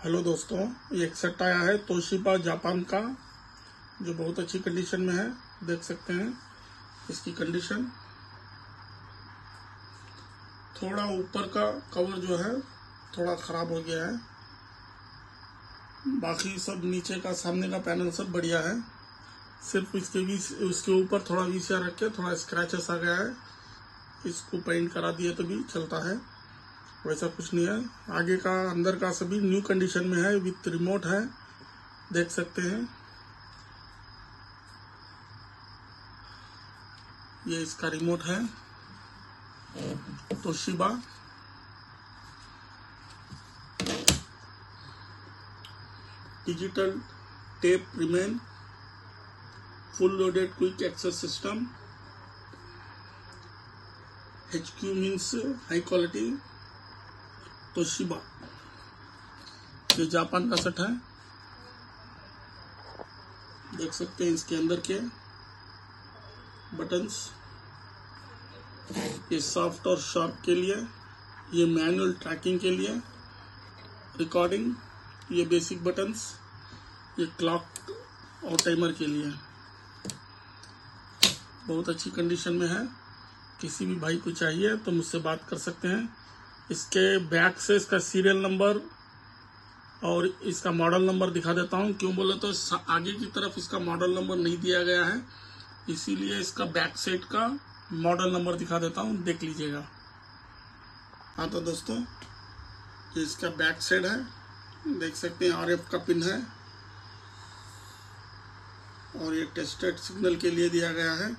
Hello दोस्तों, ये एक सेट आया है तोशिबा जापान का, जो बहुत अच्छी कंडीशन में है। देख सकते हैं इसकी कंडीशन। थोड़ा ऊपर का कवर जो है थोड़ा ख़राब हो गया है, बाकी सब नीचे का सामने का पैनल सब बढ़िया है। सिर्फ उसके ऊपर थोड़ा वीसीआर रख के थोड़ा स्क्रैचेस आ गया है। इसको पेंट करा दिए तो भी चलता है, वैसा कुछ नहीं है। आगे का अंदर का सभी न्यू कंडीशन में है, विथ रिमोट है। देख सकते हैं ये इसका रिमोट है Toshiba. Digital tape remain, full loaded quick access system, HQ means high quality. Toshiba ये जापान का सेट है। देख सकते हैं इसके अंदर के बटन्स, ये सॉफ्ट और शार्प के लिए, ये मैनुअल ट्रैकिंग के लिए, रिकॉर्डिंग, ये बेसिक बटन्स, ये क्लॉक और टाइमर के लिए। बहुत अच्छी कंडीशन में है। किसी भी भाई को चाहिए तो मुझसे बात कर सकते हैं। इसके बैक से इसका सीरियल नंबर और इसका मॉडल नंबर दिखा देता हूं। क्यों बोले तो आगे की तरफ इसका मॉडल नंबर नहीं दिया गया है, इसीलिए इसका बैक साइड का मॉडल नंबर दिखा देता हूं, देख लीजिएगा। हाँ तो दोस्तों, ये इसका बैक साइड है। देख सकते हैं RF का पिन है और ये टेस्टेड सिग्नल के लिए दिया गया है।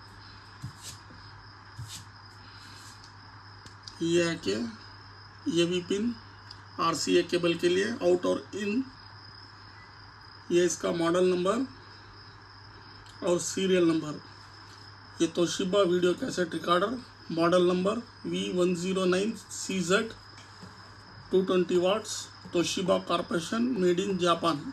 ये है कि ये भी पिन RCA केबल के लिए, आउट और इन। ये इसका मॉडल नंबर और सीरियल नंबर। ये Toshiba video cassette recorder, model number V109CZ 220 watts, Toshiba corporation, made in Japan.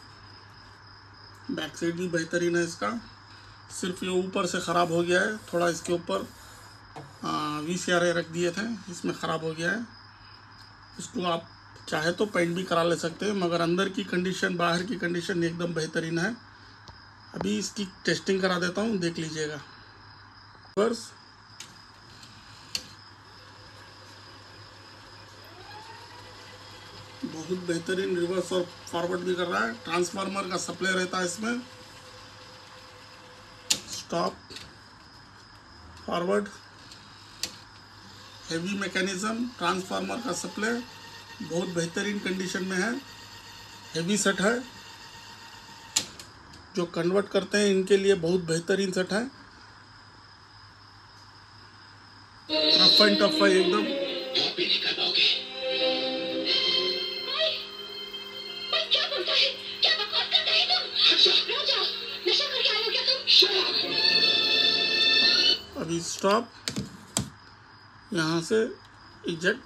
Back side भी बेहतरीन है इसका। सिर्फ ये ऊपर से ख़राब हो गया है, थोड़ा इसके ऊपर VCR रख दिए थे, इसमें ख़राब हो गया है। इसको आप चाहे तो पेंट भी करा ले सकते हैं, मगर अंदर की कंडीशन, बाहर की कंडीशन एकदम बेहतरीन है। अभी इसकी टेस्टिंग करा देता हूँ, देख लीजिएगा। बस बहुत बेहतरीन रिवर्स और फॉरवर्ड भी कर रहा है। ट्रांसफार्मर का सप्लाई रहता है इसमें, stop, forward, heavy mechanism, transformer का सप्लाई बहुत बेहतरीन कंडीशन में है। हेवी सेट है, जो कन्वर्ट करते हैं इनके लिए बहुत बेहतरीन सेट है। रफ एंड टफ है एकदम। अभी स्टॉप, यहाँ से इजेक्ट।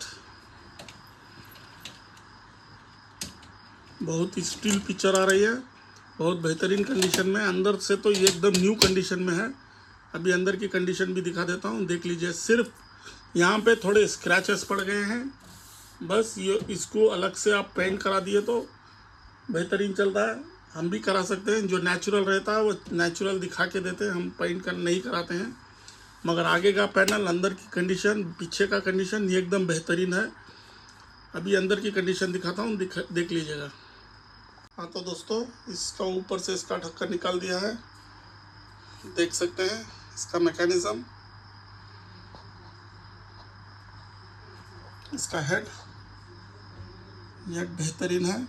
बहुत स्टील पिक्चर आ रही है, बहुत बेहतरीन कंडीशन में। अंदर से तो ये एकदम न्यू कंडीशन में है। अभी अंदर की कंडीशन भी दिखा देता हूँ, देख लीजिए। सिर्फ यहाँ पे थोड़े स्क्रैचेस पड़ गए हैं, बस। ये इसको अलग से आप पेंट करा दिए तो बेहतरीन चलता है। हम भी करा सकते हैं, जो नेचुरल रहता है वो नेचुरल दिखा के देते हैं, हम पेंट नहीं कराते हैं। मगर आगे का पैनल, अंदर की कंडीशन, पीछे का कंडीशन ये एकदम बेहतरीन है। अभी अंदर की कंडीशन दिखाता हूँ, देख लीजिएगा। हाँ तो दोस्तों, इसका ऊपर से इसका ढक्कन निकाल दिया है, देख सकते हैं इसका मैकेनिज्म, इसका हेड बेहतरीन है।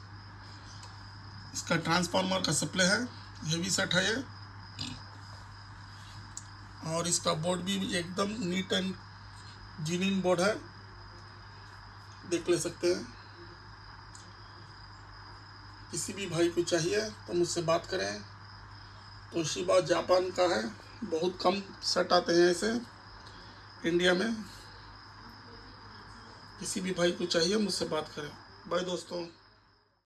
इसका ट्रांसफार्मर का सप्लाई है, हेवी सेट है ये। और इसका बोर्ड भी एकदम नीट एंड जीनिन बोर्ड है, देख ले सकते हैं। किसी भी भाई को चाहिए तो मुझसे बात करें। तोशिबा जापान का है, बहुत कम सेट आते हैं ऐसे इंडिया में। किसी भी भाई को चाहिए मुझसे बात करें। बाय दोस्तों।